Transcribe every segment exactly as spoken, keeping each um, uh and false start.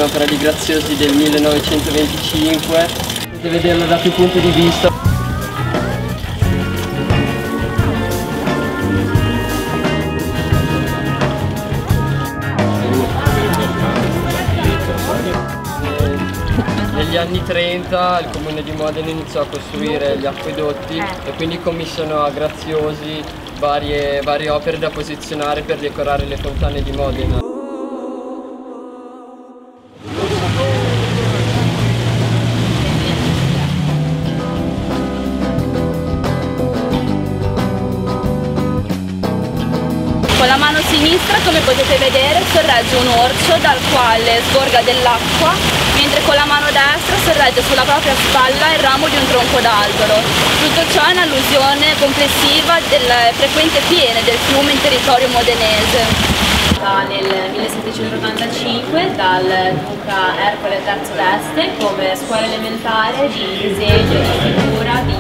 un'opera di Graziosi del millenovecentoventicinque, potete vederla da più punti di vista. Negli anni trenta il comune di Modena iniziò a costruire gli acquedotti e quindi commissionò a Graziosi varie, varie opere da posizionare per decorare le fontane di Modena. Con la mano sinistra, come potete vedere, sorregge un orcio dal quale sgorga dell'acqua, mentre con la mano destra sorregge sulla propria spalla il ramo di un tronco d'albero. Tutto ciò è un'allusione complessiva delle frequenti piene del fiume in territorio modenese. Nel millesettecentottantacinque dal duca Ercole terzo d'Este come scuola elementare di disegno, di pittura, di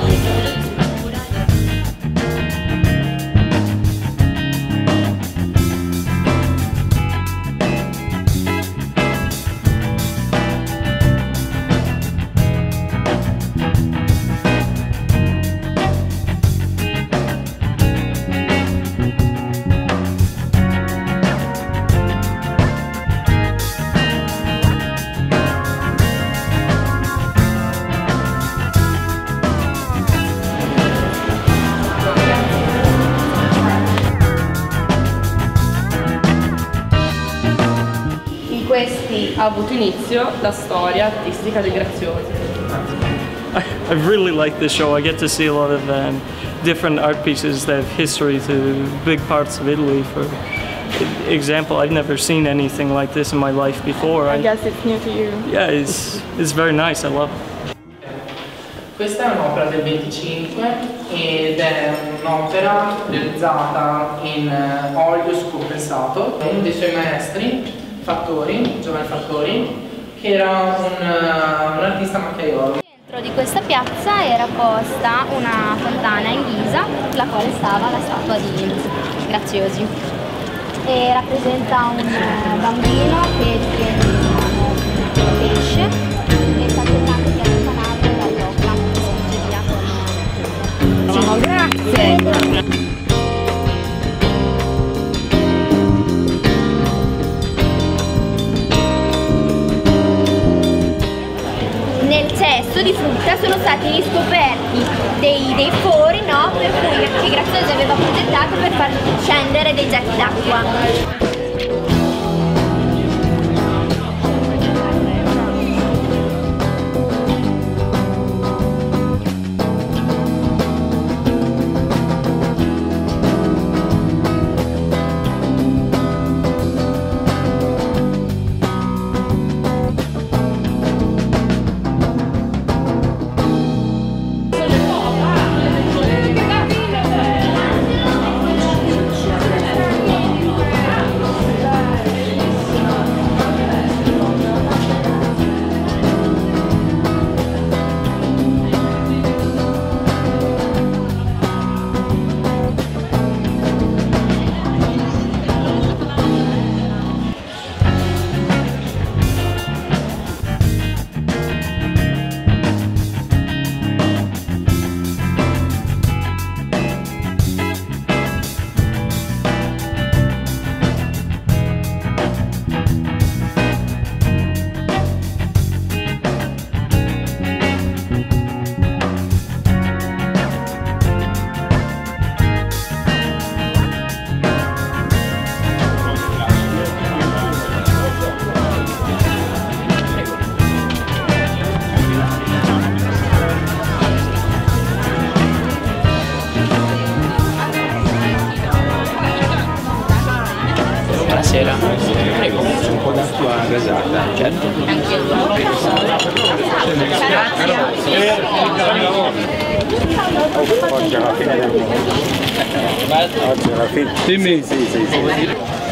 Questi ha avuto inizio la storia artistica di Graziosi. I, I really like this show. I get to see a lot of um, different art pieces that have history to big parts of Italy. For example, I've never seen anything like this in my life before. I, I guess it's new to you. Yeah, it's, it's very nice. I love it. Questa è un'opera del venticinque ed è un'opera realizzata in olio scompensato. Uno dei suoi maestri, Fattori, Giovanni Fattori, che era un, uh, un artista macchiaiolo. Dentro di questa piazza era posta una fontana in ghisa, la quale stava la statua di Graziosi. E rappresenta un bambino che tiene in mano un pesce e sta cercando di allontanarlo dall'occa e spinge via con... Grazie! Nel cesto di frutta sono stati riscoperti dei, dei fori, no, per cui che Graziosi aveva progettato per far scendere dei getti d'acqua. Buonasera, prego, un po' d'acqua gasata, certo. Grazie. Oggi alla fine del mondo. Oggi alla fine. Sì, sì, sì, sì.